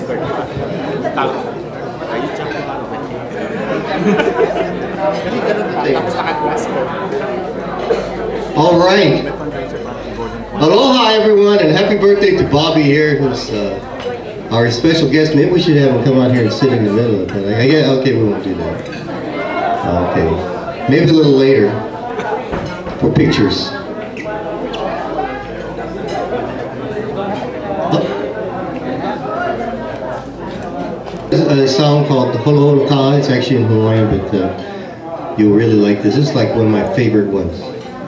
All right. Aloha, everyone, and happy birthday to Bobby here, who's our special guest. Maybe we should have him come out here and sit in the middle of it. I guess, okay, we won't do that. Okay. Maybe a little later for pictures. A song called Holoholo Ka'a. It's actually in Hawaiian, but you'll really like this. This is like one of my favorite ones.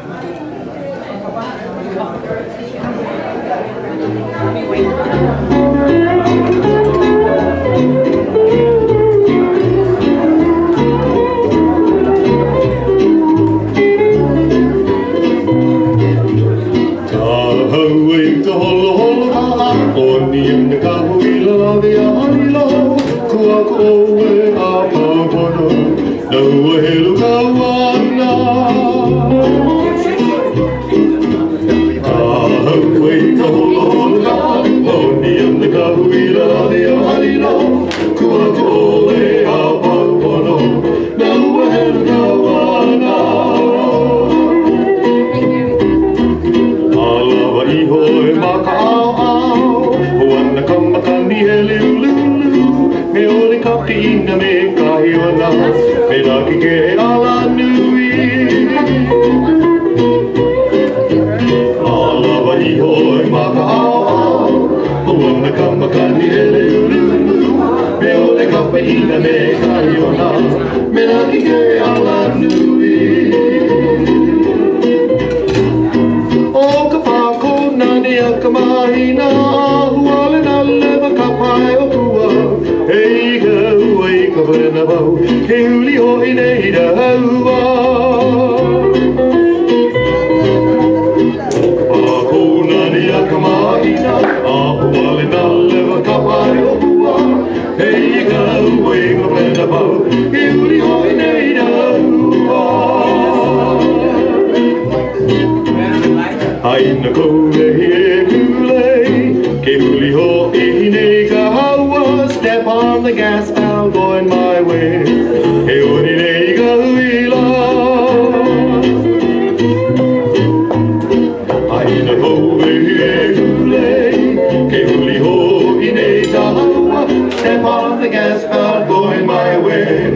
Step on the gas, pal, going my way. Step on the gas, pal, going my way.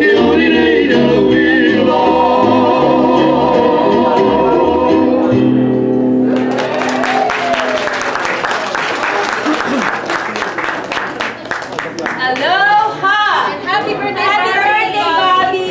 Aloha! And happy birthday, Bobby!